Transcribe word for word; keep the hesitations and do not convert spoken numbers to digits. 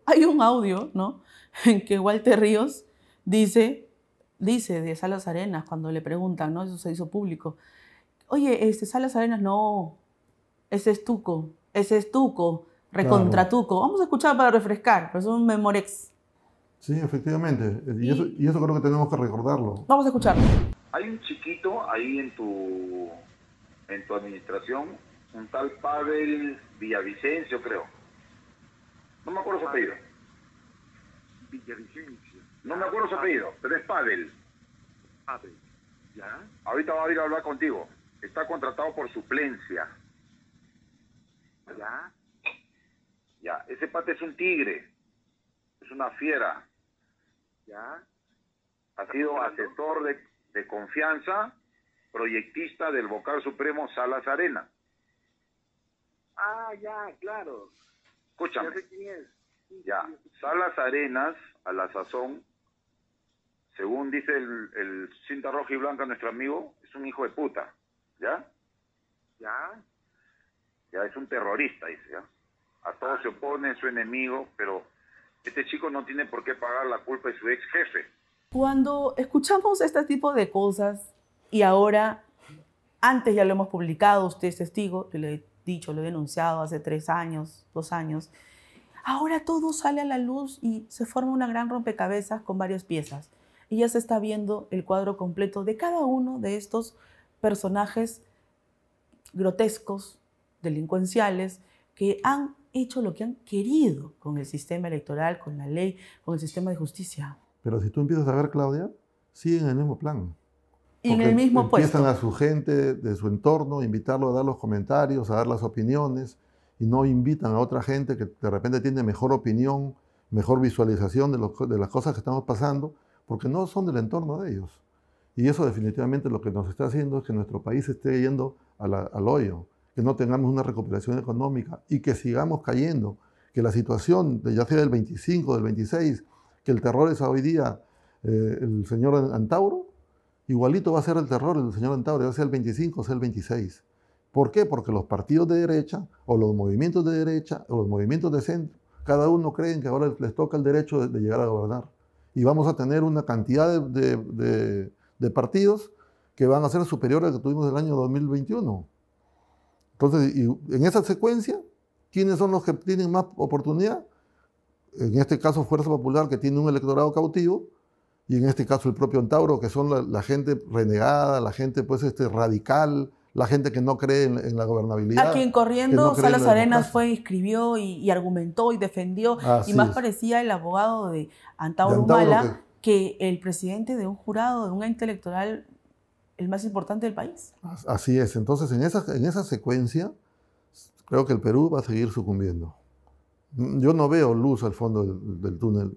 hay un audio, ¿no?, en que Walter Ríos dice, dice de Salas Arenas cuando le preguntan, ¿no?, eso se hizo público, oye, este, Salas Arenas, no, ese es Tuco, ese es Tuco, recontra Claro. Tuco. Vamos a escuchar para refrescar, pero es un memorex. Sí, efectivamente. Y eso, Y y eso creo que tenemos que recordarlo. vamos a escucharlo. Hay un chiquito ahí en tu, en tu administración, un tal Pavel Villavicencio, creo. No me acuerdo su apellido. Villavicencio. No me acuerdo su apellido, pero es Pavel. Pavel. ¿Ya? Ahorita va a ir a hablar contigo. Está contratado por suplencia. ¿Ya? Ya, ese pate es un tigre. Es una fiera. ¿Ya? Ha sido asesor de, de confianza, proyectista del vocal supremo Salas Arenas. Ah, ya, claro. Escúchame. Ya sé quién es. Sí, Ya, sí, sí. Salas Arenas, a la sazón, según dice el, el cinta roja y blanca, nuestro amigo, es un hijo de puta. ¿Ya? ¿Ya? Ya es un terrorista, dice, ¿ya? A todos se opone, es su enemigo, pero este chico no tiene por qué pagar la culpa de su ex jefe. Cuando escuchamos este tipo de cosas, y ahora, antes ya lo hemos publicado, usted es testigo, yo le he dicho, lo he denunciado hace tres años, dos años, ahora todo sale a la luz y se forma una gran rompecabezas con varias piezas. Y ya se está viendo el cuadro completo de cada uno de estos personajes grotescos, delincuenciales, que han hecho lo que han querido con el sistema electoral, con la ley, con el sistema de justicia. Pero si tú empiezas a ver, Claudia, siguen en el mismo plan. Y en Porque el mismo empiezan puesto. a su gente de su entorno, invitarlo a dar los comentarios, a dar las opiniones, y no invitan a otra gente que de repente tiene mejor opinión, mejor visualización de, lo, de las cosas que estamos pasando, porque no son del entorno de ellos. Y eso definitivamente lo que nos está haciendo es que nuestro país esté yendo a la, al hoyo, que no tengamos una recuperación económica y que sigamos cayendo, que la situación, de, ya sea del veinticinco, del veintiséis, que el terror es hoy día eh, el señor Antauro, igualito va a ser el terror del señor Antauro, ya sea el veinticinco o sea el veintiséis. ¿Por qué? Porque los partidos de derecha, o los movimientos de derecha, o los movimientos de centro, cada uno creen que ahora les toca el derecho de, de llegar a gobernar. Y vamos a tener una cantidad de, de, de, de partidos que van a ser superiores a los que tuvimos en el año dos mil veintiuno. Entonces, y en esa secuencia, ¿quiénes son los que tienen más oportunidad? En este caso, Fuerza Popular, que tiene un electorado cautivo, y en este caso el propio Antauro, que son la, la gente renegada, la gente pues, este, radical, la gente que no cree en, en la gobernabilidad. A quien corriendo no Salas Arenas fue, escribió y, y argumentó y defendió, Así y más es. parecía el abogado de Antauro, de Antauro Humala que... que el presidente de un jurado, de un ente electoral, el más importante del país. Así es. Entonces, en esa, en esa secuencia, creo que el Perú va a seguir sucumbiendo. Yo no veo luz al fondo del, del túnel.